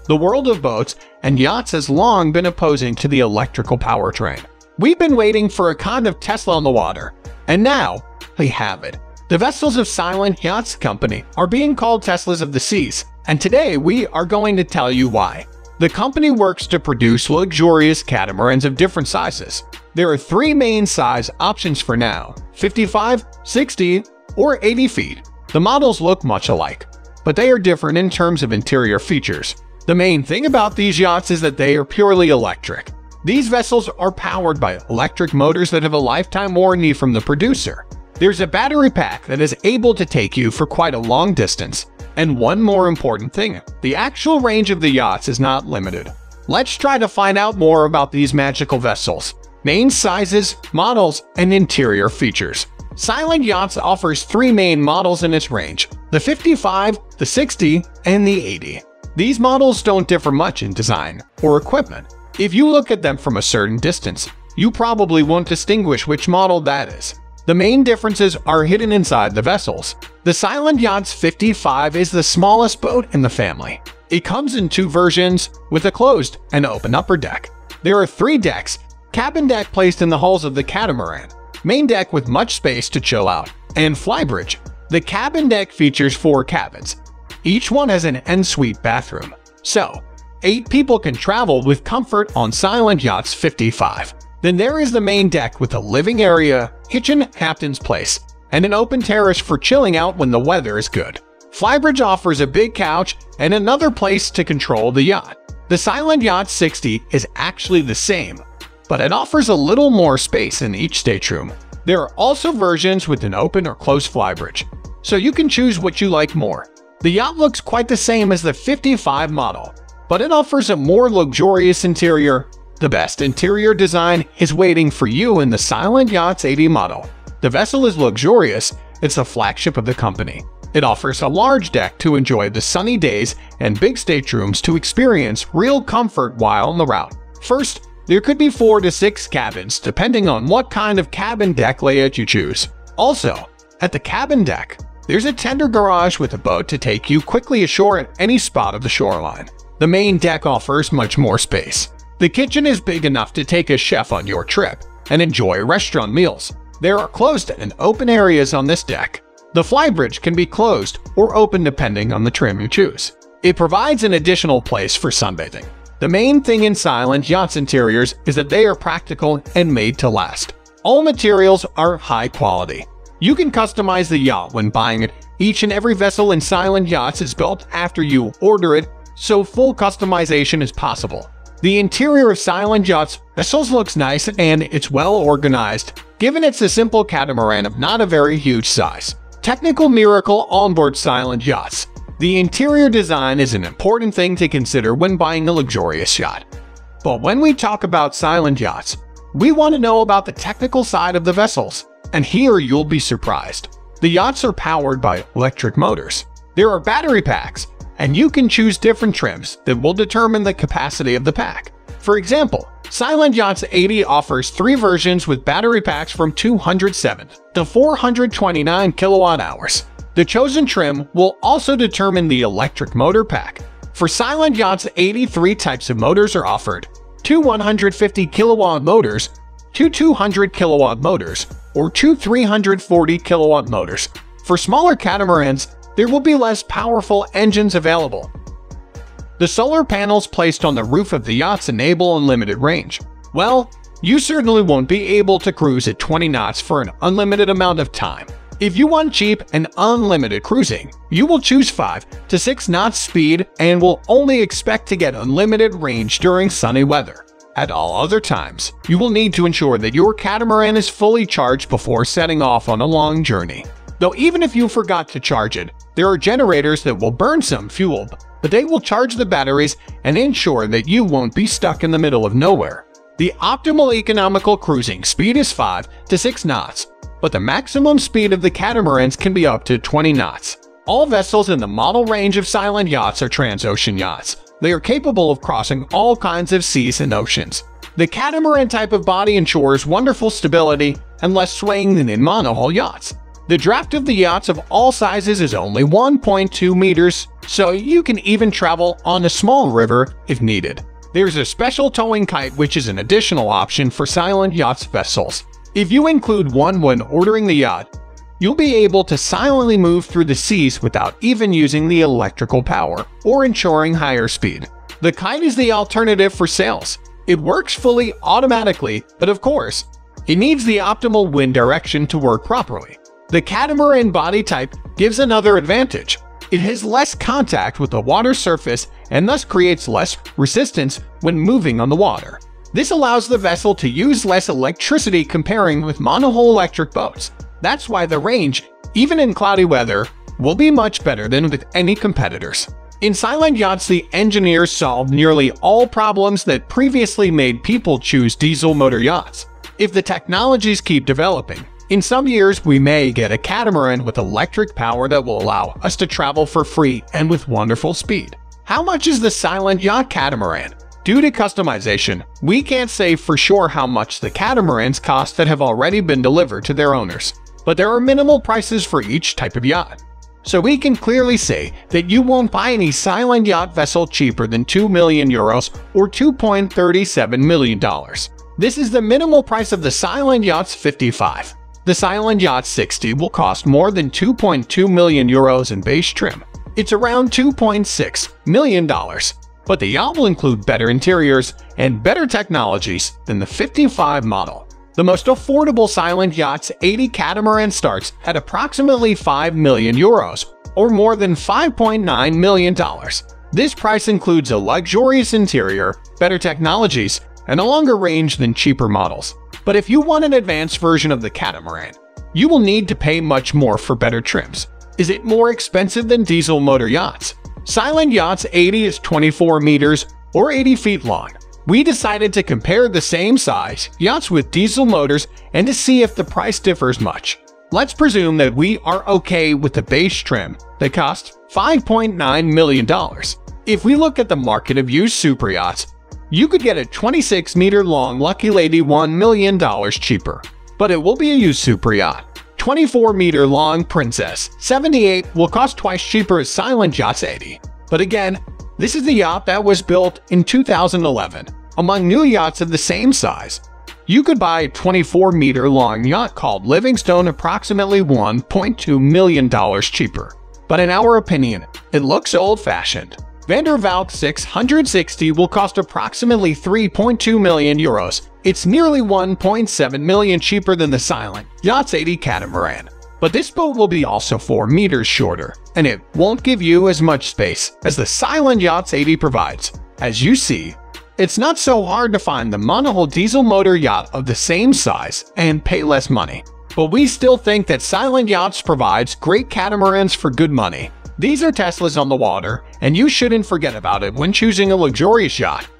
The world of boats and yachts has long been opposing to the electrical powertrain. We've been waiting for a kind of Tesla on the water, and now we have it. The vessels of Silent Yachts Company are being called Teslas of the seas, and today we are going to tell you why. The company works to produce luxurious catamarans of different sizes. There are three main size options for now: 55, 60, or 80 feet. The models look much alike, but they are different in terms of interior features. The main thing about these yachts is that they are purely electric. These vessels are powered by electric motors that have a lifetime warranty from the producer. There's a battery pack that is able to take you for quite a long distance. And one more important thing, the actual range of the yachts is not limited. Let's try to find out more about these magical vessels, main sizes, models, and interior features. Silent Yachts offers three main models in its range: the 55, the 60, and the 80. These models don't differ much in design or equipment. If you look at them from a certain distance, you probably won't distinguish which model that is. The main differences are hidden inside the vessels. The Silent Yachts 55 is the smallest boat in the family. It comes in two versions, with a closed and open upper deck. There are three decks: cabin deck placed in the hulls of the catamaran, main deck with much space to chill out, and flybridge. The cabin deck features 4 cabins. Each one has an en-suite bathroom, so 8 people can travel with comfort on Silent Yachts 55. Then there is the main deck with a living area, kitchen, captain's place, and an open terrace for chilling out when the weather is good. Flybridge offers a big couch and another place to control the yacht. The Silent Yacht 60 is actually the same, but it offers a little more space in each stateroom. There are also versions with an open or closed flybridge, so you can choose what you like more. The yacht looks quite the same as the 55 model, but it offers a more luxurious interior. The best interior design is waiting for you in the Silent Yachts 80 model. The vessel is luxurious. It's a flagship of the company. It offers a large deck to enjoy the sunny days and big staterooms to experience real comfort while on the route. First, there could be 4 to 6 cabins depending on what kind of cabin deck layout you choose. Also, at the cabin deck, there's a tender garage with a boat to take you quickly ashore at any spot of the shoreline. The main deck offers much more space. The kitchen is big enough to take a chef on your trip and enjoy restaurant meals. There are closed and open areas on this deck. The flybridge can be closed or open depending on the trim you choose. It provides an additional place for sunbathing. The main thing in Silent Yachts interiors is that they are practical and made to last. All materials are high quality. You can customize the yacht when buying it. Each and every vessel in Silent Yachts is built after you order it, so full customization is possible. The interior of Silent Yachts vessels looks nice and it's well organized, given it's a simple catamaran of not a very huge size. Technical miracle onboard Silent Yachts. The interior design is an important thing to consider when buying a luxurious yacht. But when we talk about Silent Yachts, we want to know about the technical side of the vessels. And here you'll be surprised. The yachts are powered by electric motors. There are battery packs, and you can choose different trims that will determine the capacity of the pack. For example, Silent Yachts 80 offers 3 versions with battery packs from 207 to 429 kilowatt-hours. The chosen trim will also determine the electric motor pack. For Silent Yachts 80, 3 types of motors are offered: 2 150 kilowatt motors, 2 200 kilowatt motors, or 2 340 kilowatt motors. For smaller catamarans, there will be less powerful engines available. The solar panels placed on the roof of the yachts enable unlimited range. Well, you certainly won't be able to cruise at 20 knots for an unlimited amount of time. If you want cheap and unlimited cruising, you will choose 5 to 6 knots speed and will only expect to get unlimited range during sunny weather. At all other times, you will need to ensure that your catamaran is fully charged before setting off on a long journey. Though even if you forgot to charge it, there are generators that will burn some fuel, but they will charge the batteries and ensure that you won't be stuck in the middle of nowhere. The optimal economical cruising speed is 5 to 6 knots, but the maximum speed of the catamarans can be up to 20 knots. All vessels in the model range of Silent Yachts are transocean yachts. They are capable of crossing all kinds of seas and oceans. The catamaran type of body ensures wonderful stability and less swaying than in monohull yachts. The draft of the yachts of all sizes is only 1.2 meters, so you can even travel on a small river if needed. There's a special towing kite, which is an additional option for silent yachts vessels. If you include one when ordering the yacht, you'll be able to silently move through the seas without even using the electrical power or ensuring higher speed. The kite is the alternative for sails. It works fully automatically, but of course, it needs the optimal wind direction to work properly. The catamaran body type gives another advantage. It has less contact with the water surface and thus creates less resistance when moving on the water. This allows the vessel to use less electricity comparing with monohull electric boats. That's why the range, even in cloudy weather, will be much better than with any competitors. In silent yachts, the engineers solved nearly all problems that previously made people choose diesel motor yachts. If the technologies keep developing, in some years we may get a catamaran with electric power that will allow us to travel for free and with wonderful speed. How much is the silent yacht catamaran? Due to customization, we can't say for sure how much the catamarans cost that have already been delivered to their owners, but there are minimal prices for each type of yacht. So we can clearly say that you won't buy any silent yacht vessel cheaper than €2 million or $2.37 million. This is the minimal price of the silent yachts 55. The silent yacht 60 will cost more than €2.2 million in base trim. It's around $2.6 million, but the yacht will include better interiors and better technologies than the 55 model. The most affordable silent yachts 80 catamaran starts at approximately €5 million or more than $5.9 million. This price includes a luxurious interior, better technologies, and a longer range than cheaper models. But if you want an advanced version of the catamaran, you will need to pay much more for better trims. Is it more expensive than diesel motor yachts? Silent Yachts 80 is 24 meters or 80 feet long. We decided to compare the same size yachts with diesel motors and to see if the price differs much. Let's presume that we are okay with the base trim that costs $5.9 million. If we look at the market of used super yachts, you could get a 26-meter-long Lucky Lady $1 million cheaper, but it will be a used super yacht. 24-meter-long Princess 78 will cost twice cheaper as Silent Yachts 80. But again, this is the yacht that was built in 2011. Among new yachts of the same size, you could buy a 24-meter-long yacht called Livingstone approximately $1.2 million cheaper. But in our opinion, it looks old-fashioned. Vandervalk 660 will cost approximately €3.2 million. It's nearly $1.7 million cheaper than the Silent Yachts 80 catamaran. But this boat will be also 4 meters shorter, and it won't give you as much space as the Silent Yachts 80 provides. As you see, it's not so hard to find the monohull diesel motor yacht of the same size and pay less money. But we still think that Silent Yachts provides great catamarans for good money. These are Teslas on the water, and you shouldn't forget about it when choosing a luxurious yacht.